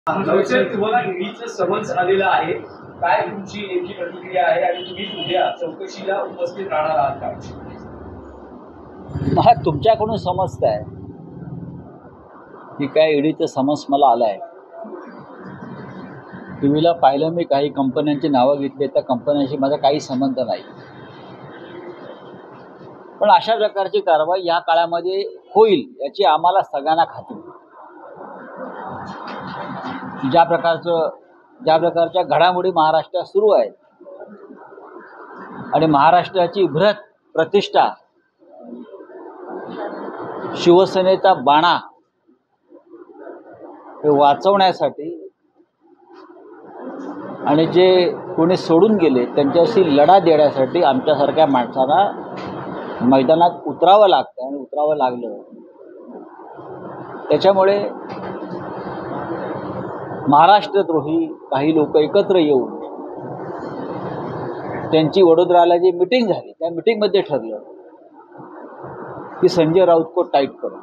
तुम्हाला ईडीचं समन्स आलेलं आहे, काय तुमची नेमकी प्रतिक्रिया आहे आणि तुम्ही उद्या चौकशीला उपस्थित राहणार आहात का? मला तुमच्याकडून समजतंय की काय ईडीचं समन्स मला आलाय. टीव्हीला पाहिलं मी, काही कंपन्यांची नावं घेतली, त्या कंपन्यांशी माझा काही संबंध नाही. पण अशा प्रकारची कारवाई या काळामध्ये होईल याची आम्हाला सगळ्यांना खात्री. ज्या प्रकारच्या घडामोडी महाराष्ट्रात सुरू आहेत आणि महाराष्ट्राची बृहत प्रतिष्ठा, शिवसेनेचा बाणा हे वाचवण्यासाठी आणि जे कोणी सोडून गेले त्यांच्याशी लढा देण्यासाठी आमच्यासारख्या माणसांना मैदानात उतरावं लागतं आणि उतरावं लागलं. त्याच्यामुळे महाराष्ट्रद्रोही काही लोक एकत्र येऊन त्यांची वडोदराला जी मिटिंग झाली त्या मिटिंगमध्ये ठरलं की संजय राऊत को टाईट करू.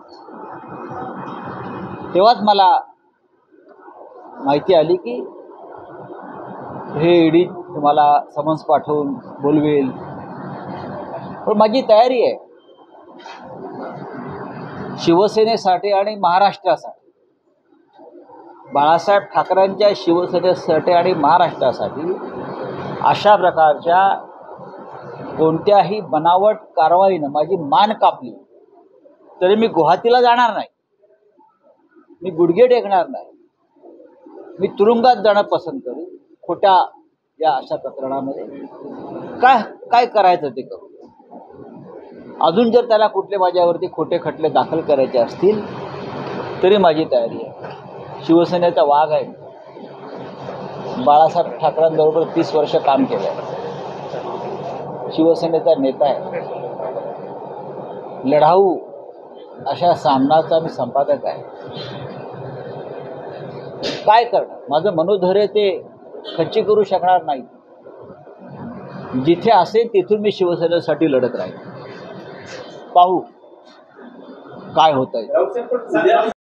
तेव्हाच मला माहिती आली की हे ईडी तुम्हाला समन्स पाठवून बोलवेल. पण माझी तयारी आहे शिवसेनेसाठी आणि महाराष्ट्रासाठी, बाळासाहेब ठाकरेंच्या शिवसेनेसाठी आणि महाराष्ट्रासाठी अशा प्रकारच्या कोणत्याही बनावट कारवाईनं माझी मान कापली तरी मी गुवाहाटीला जाणार नाही, मी गुडघे टेकणार नाही, मी तुरुंगात जाणं पसंत करू. खोट्या या अशा प्रकरणामध्ये काय करायचं ते करू. अजून जर त्याला कुठले माझ्यावरती खोटे खटले दाखल करायचे असतील तरी माझी तयारी आहे. शिवसेनेचा वाघ आहे, बाळासाहेब ठाकरेंबरोबर 30 वर्ष काम केलं आहे, शिवसेनेचा नेता आहे, लढाऊ अशा सामनाचा मी संपादक आहे. काय करणार, माझं मनोधैर्य ते खच्ची करू शकणार नाही. जिथे असेल तिथून मी शिवसेनेसाठी लढत राहील. पाहू काय होतंय.